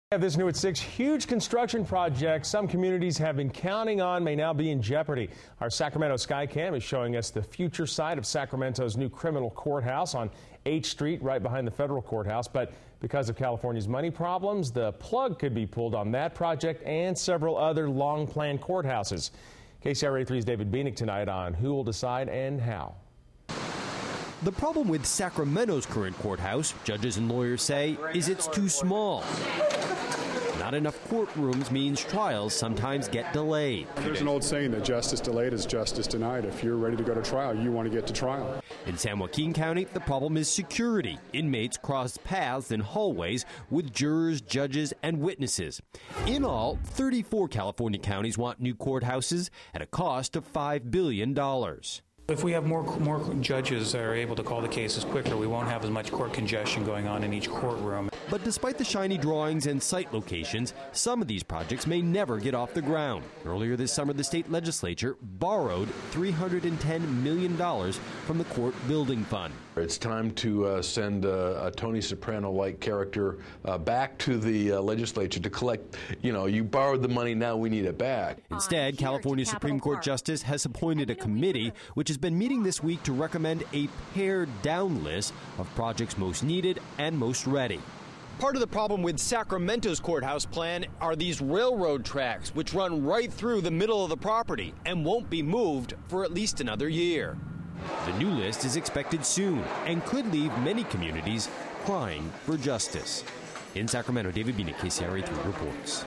This new at 6, huge construction project some communities have been counting on may now be in jeopardy. Our Sacramento Skycam is showing us the future site of Sacramento's new criminal courthouse on H Street, right behind the federal courthouse. But because of California's money problems, the plug could be pulled on that project and several other long-planned courthouses. KCRA 3's David Bienick tonight on who will decide and how. The problem with Sacramento's current courthouse, judges and lawyers say, is it's too small. Not enough courtrooms means trials sometimes get delayed. There's an old saying that justice delayed is justice denied. If you're ready to go to trial, you want to get to trial. In San Joaquin County, the problem is security. Inmates cross paths in hallways with jurors, judges, and witnesses. In all, 34 California counties want new courthouses at a cost of $5 billion. If we have more judges that are able to call the cases quicker, we won't have as much court congestion going on in each courtroom. But despite the shiny drawings and site locations, some of these projects may never get off the ground. Earlier this summer, the state legislature borrowed $310 million from the court building fund. It's time to send a Tony Soprano-like character back to the legislature to collect, you borrowed the money, now we need it back. Instead, California Supreme Court Justice has appointed a committee which has been meeting this week to recommend a pared-down list of projects most needed and most ready. Part of the problem with Sacramento's courthouse plan are these railroad tracks, which run right through the middle of the property and won't be moved for at least another year. The new list is expected soon and could leave many communities crying for justice. In Sacramento, David Bienick, KCRA 3 reports.